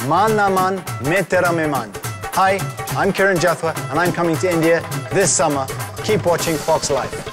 मान ना मान, मैं तेरा मेहमान. Hi, I'm Kiran Jathwa, and I'm coming to India this summer. Keep watching Fox Life.